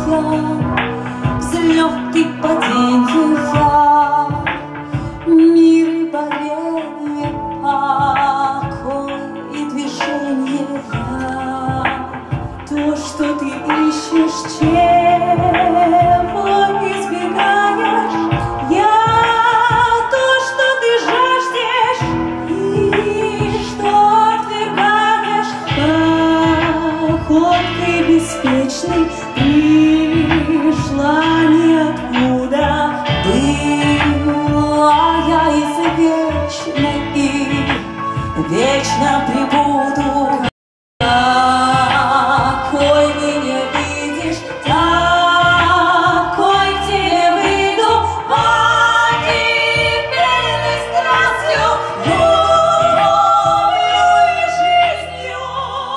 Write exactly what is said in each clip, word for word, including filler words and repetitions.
взлеты, падения, мир и борение, покой и движение. То, что ты ищешь, чего избегаешь, я то, что ты жаждешь и что отвергаешь. Походкой беспечной пришла ниоткуда, была я извечной и вечно прибуду. Какой меня видишь, такой к тебе выйду, погибельной страстью, любовью и жизнью.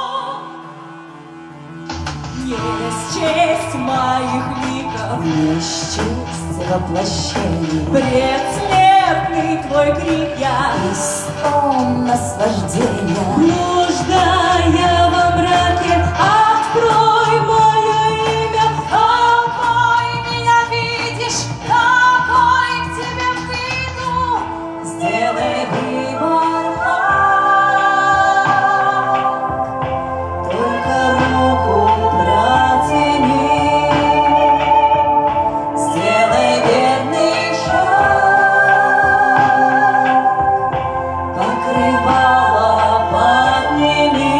Не счесть моих ликов, не счесть воплощений, предсмертный твой крик я, и стон наслаждения. Блуждая во мраке, открой мое имя, какой меня видишь, какой к тебе выйду. Сделай выбор, только руку протяни, сделай верный шаг, покрывало подними.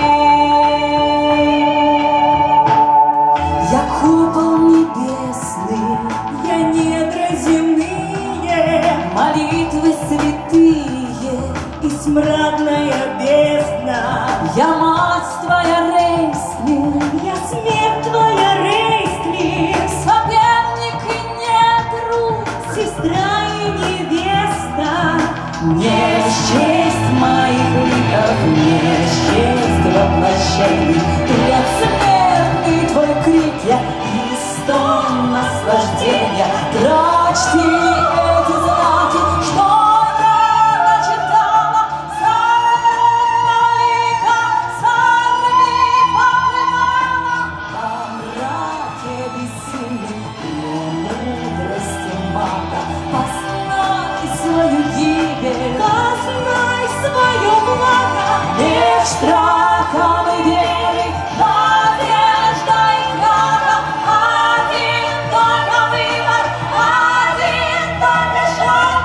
Я купол небесный, я недра земные, молитвы святые и смрадная бездна. Я мать твоя, Рейслин, я смерть твоя, Рейслин, соперник и недруг, сестра и невеста. Не счесть моих ликов, не счесть воплощений, предсмертный твой крик я, и стон наслаждения. Прочти эти знаки, что рано читала, сорви лика, сорви покрывала. Во мраке бессильной премудрости мага, познай свою гибель, познай свое благо. Меж страхом и верой, надеждой и крахом, один только выбор, один только шаг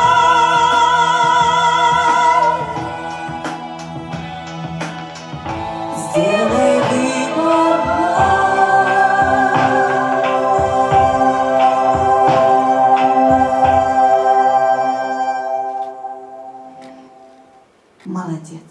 твой. Сделай выбор. Молодец.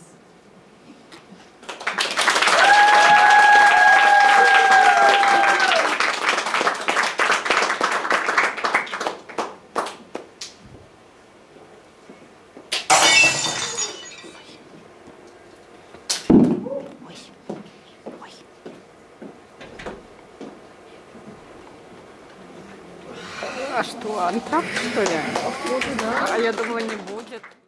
А что, антракт, что ли? А я думала, не будет.